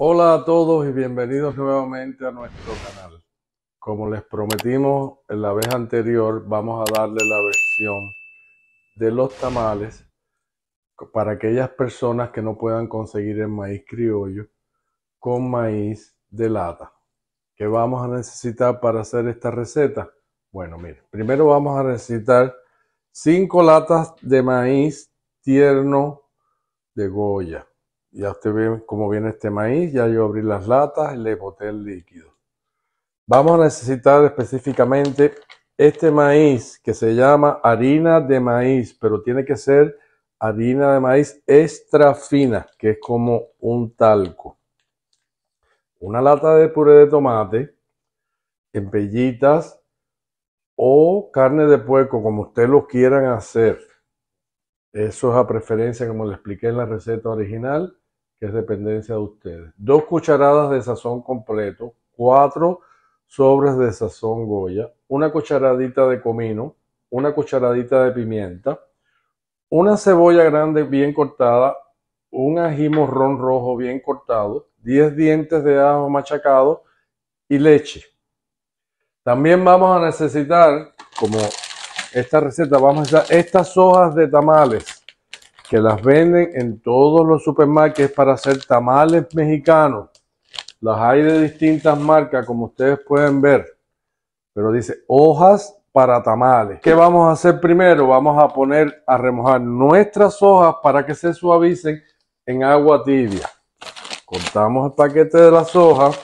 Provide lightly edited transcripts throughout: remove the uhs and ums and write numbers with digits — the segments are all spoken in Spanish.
Hola a todos y bienvenidos nuevamente a nuestro canal. Como les prometimos en la vez anterior, vamos a darle la versión de los tamales para aquellas personas que no puedan conseguir el maíz criollo con maíz de lata. ¿Qué vamos a necesitar para hacer esta receta? Bueno, miren, primero vamos a necesitar 5 latas de maíz tierno de Goya. Ya usted ve cómo viene este maíz, ya yo abrí las latas y le boté el líquido. Vamos a necesitar específicamente este maíz que se llama harina de maíz, pero tiene que ser harina de maíz extra fina, que es como un talco. Una lata de puré de tomate en pellitas o carne de puerco, como ustedes lo quieran hacer. Eso es a preferencia, como les expliqué en la receta original, que es dependencia de ustedes. 2 cucharadas de sazón completo, 4 sobres de sazón Goya, una cucharadita de comino, una cucharadita de pimienta, una cebolla grande bien cortada, un ají morrón rojo bien cortado, 10 dientes de ajo machacado y leche. También vamos a necesitar, como esta receta, vamos a necesitar estas hojas de tamales que las venden en todos los supermercados para hacer tamales mexicanos. Las hay de distintas marcas, como ustedes pueden ver, pero dice hojas para tamales. ¿Qué vamos a hacer primero? Vamos a poner a remojar nuestras hojas para que se suavicen en agua tibia. Cortamos el paquete de las hojas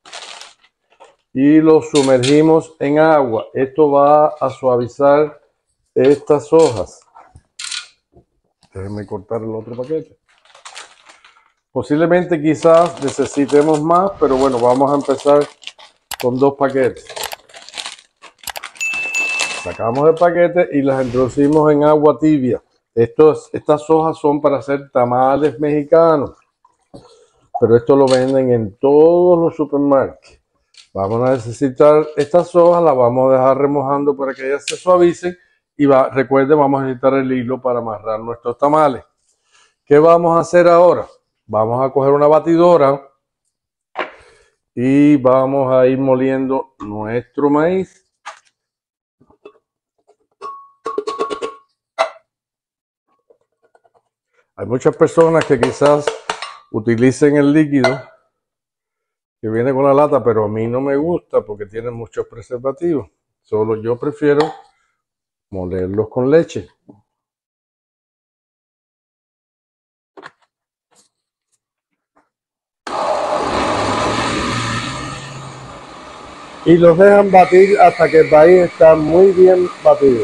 y lo sumergimos en agua. Esto va a suavizar estas hojas. Déjenme cortar el otro paquete. Posiblemente quizás necesitemos más, pero bueno, vamos a empezar con 2 paquetes. Sacamos el paquete y las introducimos en agua tibia. Estas hojas son para hacer tamales mexicanos, pero esto lo venden en todos los supermercados. Vamos a necesitar estas hojas, las vamos a dejar remojando para que ellas se suavicen y recuerden, vamos a necesitar el hilo para amarrar nuestros tamales. ¿Qué vamos a hacer ahora? Vamos a coger una batidora y vamos a ir moliendo nuestro maíz. Hay muchas personas que quizás utilicen el líquido que viene con la lata, pero a mí no me gusta porque tiene muchos preservativos. Solo yo prefiero molerlos con leche. Y los dejan batir hasta que el maíz está muy bien batido.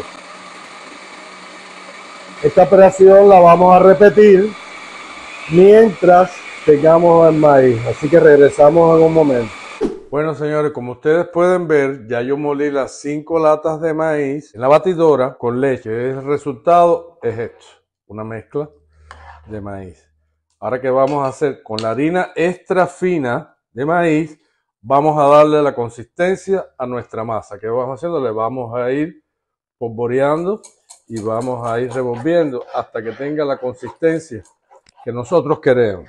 Esta operación la vamos a repetir mientras tengamos el maíz, así que regresamos en un momento. Bueno, señores, como ustedes pueden ver, ya yo molí las 5 latas de maíz en la batidora con leche. El resultado es esto, una mezcla de maíz. Ahora, ¿qué vamos a hacer? Con la harina extra fina de maíz, vamos a darle la consistencia a nuestra masa. ¿Qué vamos haciendo? Le vamos a ir polvoreando y vamos a ir revolviendo hasta que tenga la consistencia que nosotros queremos.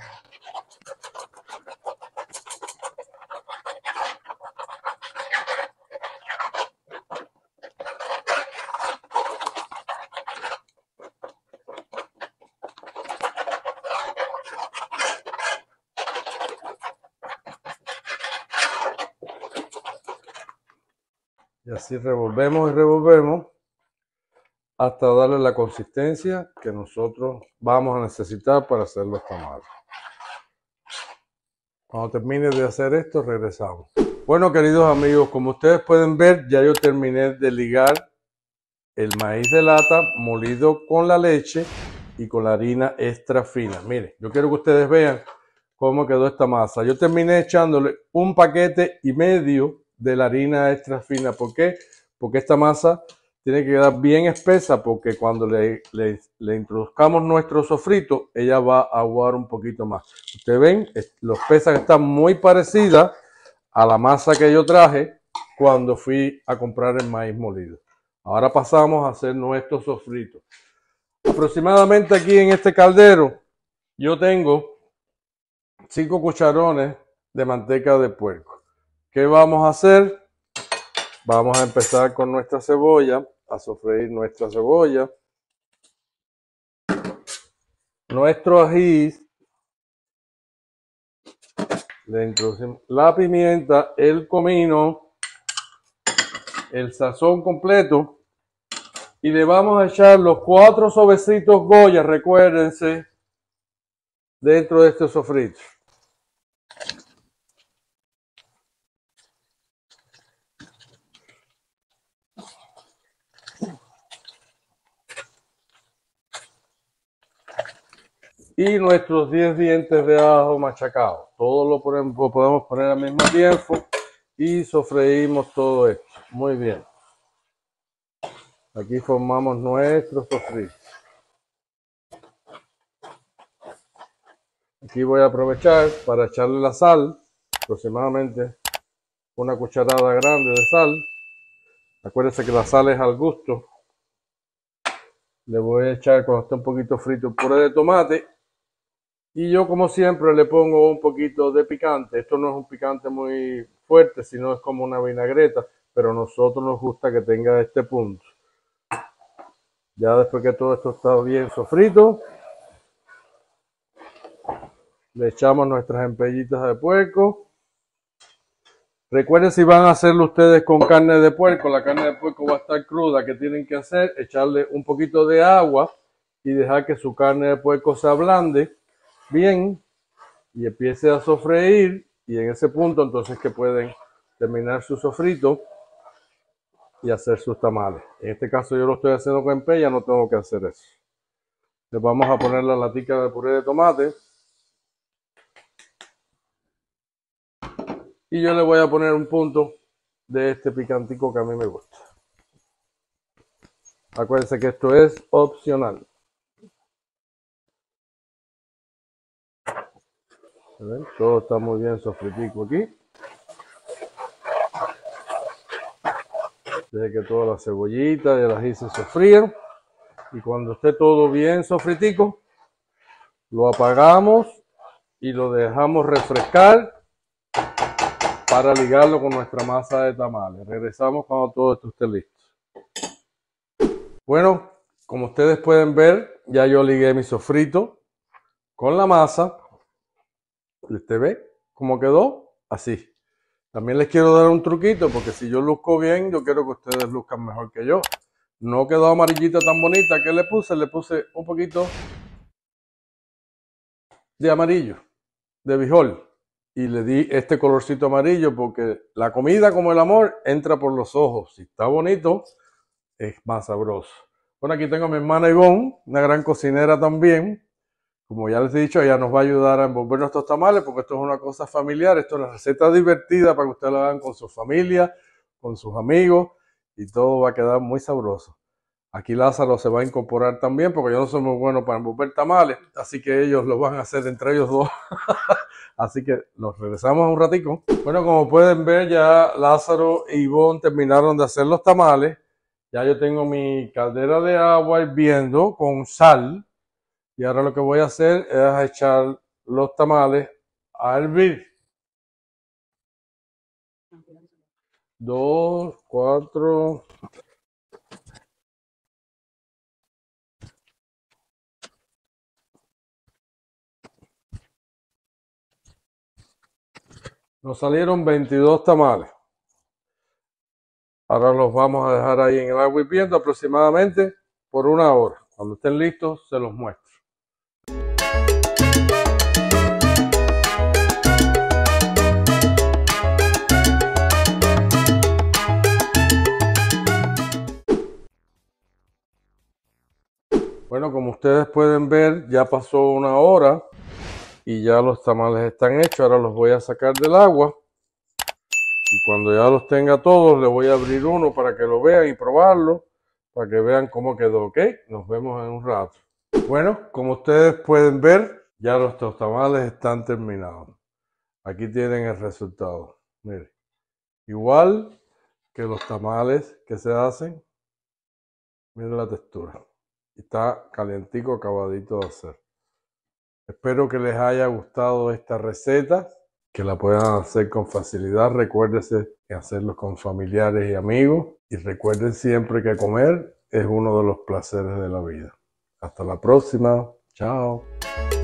Y así revolvemos y revolvemos hasta darle la consistencia que nosotros vamos a necesitar para hacer los tamales. Cuando termine de hacer esto, regresamos. Bueno, queridos amigos, como ustedes pueden ver, ya yo terminé de ligar el maíz de lata molido con la leche y con la harina extra fina. Miren, yo quiero que ustedes vean cómo quedó esta masa. Yo terminé echándole 1,5 paquetes de la harina extra fina. ¿Por qué? Porque esta masa tiene que quedar bien espesa, porque cuando le introduzcamos nuestro sofrito, ella va a aguar un poquito más. Ustedes ven, los pesas están muy parecidas a la masa que yo traje cuando fui a comprar el maíz molido. Ahora pasamos a hacer nuestro sofrito. Aproximadamente aquí en este caldero yo tengo 5 cucharones de manteca de puerco. ¿Qué vamos a hacer? Vamos a empezar con nuestra cebolla, a sofreír nuestra cebolla. Nuestro ají, le introducimos la pimienta, el comino, el sazón completo y le vamos a echar los 4 sobecitos Goya, recuérdense, dentro de este sofrito. Y nuestros 10 dientes de ajo machacados. Todo lo podemos poner al mismo tiempo y sofreímos todo esto. Muy bien. Aquí formamos nuestro sofrito. Aquí voy a aprovechar para echarle la sal, aproximadamente una cucharada grande de sal. Acuérdense que la sal es al gusto. Le voy a echar cuando esté un poquito frito el puré de tomate. Y yo, como siempre, le pongo un poquito de picante. Esto no es un picante muy fuerte, sino es como una vinagreta, pero a nosotros nos gusta que tenga este punto. Ya después que todo esto está bien sofrito, le echamos nuestras empellitas de puerco. Recuerden, si van a hacerlo ustedes con carne de puerco, la carne de puerco va a estar cruda. ¿Qué tienen que hacer? Echarle un poquito de agua y dejar que su carne de puerco se ablande bien y empiece a sofreír, y en ese punto entonces que pueden terminar su sofrito y hacer sus tamales. En este caso yo lo estoy haciendo con empella, no tengo que hacer eso. Les vamos a poner la latica de puré de tomate y yo le voy a poner un punto de este picantico que a mí me gusta. Acuérdense que esto es opcional. ¿Ven? Todo está muy bien sofritico aquí. Deje que toda la cebollita y el ají se sofrían. Y cuando esté todo bien sofritico, lo apagamos y lo dejamos refrescar para ligarlo con nuestra masa de tamales. Regresamos cuando todo esto esté listo. Bueno, como ustedes pueden ver, ya yo ligué mi sofrito con la masa. ¿Usted ve cómo quedó? Así. También les quiero dar un truquito, porque si yo luzco bien, yo quiero que ustedes luzcan mejor que yo. No quedó amarillita tan bonita. ¿Qué le puse? Le puse un poquito de amarillo, de bijol. Y le di este colorcito amarillo porque la comida, como el amor, entra por los ojos. Si está bonito, es más sabroso. Bueno, aquí tengo a mi hermana Ivonne, una gran cocinera también. Como ya les he dicho, ella nos va a ayudar a envolver nuestros tamales, porque esto es una cosa familiar, esto es una receta divertida para que ustedes lo hagan con su familia, con sus amigos, y todo va a quedar muy sabroso. Aquí Lázaro se va a incorporar también, porque yo no soy muy bueno para envolver tamales, así que ellos lo van a hacer entre ellos dos. Así que nos regresamos un ratico. Bueno, como pueden ver, ya Lázaro y Ivonne terminaron de hacer los tamales. Ya yo tengo mi caldera de agua hirviendo con sal. Y ahora lo que voy a hacer es echar los tamales a hervir. 2, 4. Nos salieron 22 tamales. Ahora los vamos a dejar ahí en el agua hirviendo aproximadamente por 1 hora. Cuando estén listos, se los muestro. Bueno, como ustedes pueden ver, ya pasó 1 hora y ya los tamales están hechos. Ahora los voy a sacar del agua. Y cuando ya los tenga todos, le voy a abrir uno para que lo vean y probarlo, para que vean cómo quedó, ¿ok? Nos vemos en un rato. Bueno, como ustedes pueden ver, ya nuestros tamales están terminados. Aquí tienen el resultado. Miren, igual que los tamales que se hacen. Miren la textura. Está calientico, acabadito de hacer. Espero que les haya gustado esta receta, que la puedan hacer con facilidad. Recuérdense de hacerlo con familiares y amigos. Y recuerden siempre que comer es uno de los placeres de la vida. Hasta la próxima. Chao.